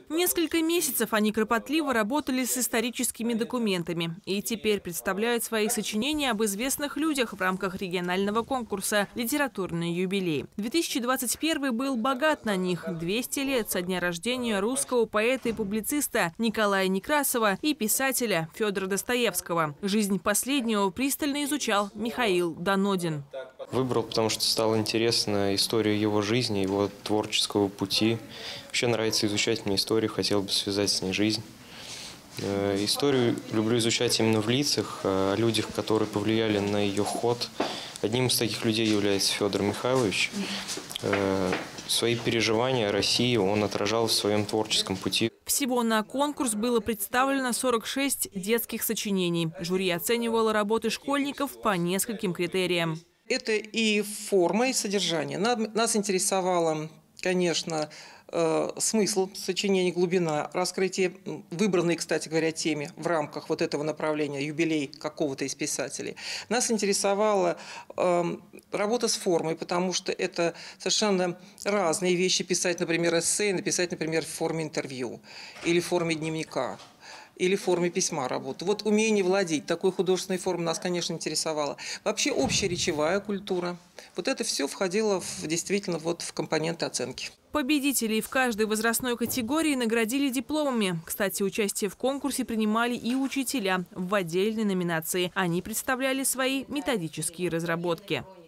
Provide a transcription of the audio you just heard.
Несколько месяцев они кропотливо работали с историческими документами и теперь представляют свои сочинения об известных людях в рамках регионального конкурса «Литературный юбилей». 2021 был богат на них. 200 лет со дня рождения русского поэта и публициста Николая Некрасова и писателя Федора Достоевского. Жизнь последнего пристально изучал Михаил Данодин. Выбрал, потому что стало интересно история его жизни, его творческого пути. Вообще нравится изучать мне историю, хотел бы связать с ней жизнь. Историю люблю изучать именно в лицах, о людях, которые повлияли на ее ход. Одним из таких людей является Федор Михайлович. Свои переживания о России он отражал в своем творческом пути. Всего на конкурс было представлено 46 детских сочинений. Жюри оценивало работы школьников по нескольким критериям. Это и форма, и содержание. Нас интересовало, конечно, смысл сочинений, глубина раскрытия выбранной, кстати говоря, теме в рамках вот этого направления, юбилей какого-то из писателей. Нас интересовала работа с формой, потому что это совершенно разные вещи. Писать, например, эссе, написать, например, в форме интервью или в форме дневника, или в форме письма работу. Вот умение владеть такой художественной формой нас, конечно, интересовало. Вообще общая речевая культура. Вот это все входило действительно в компоненты оценки. Победителей в каждой возрастной категории наградили дипломами. Кстати, участие в конкурсе принимали и учителя в отдельной номинации. Они представляли свои методические разработки.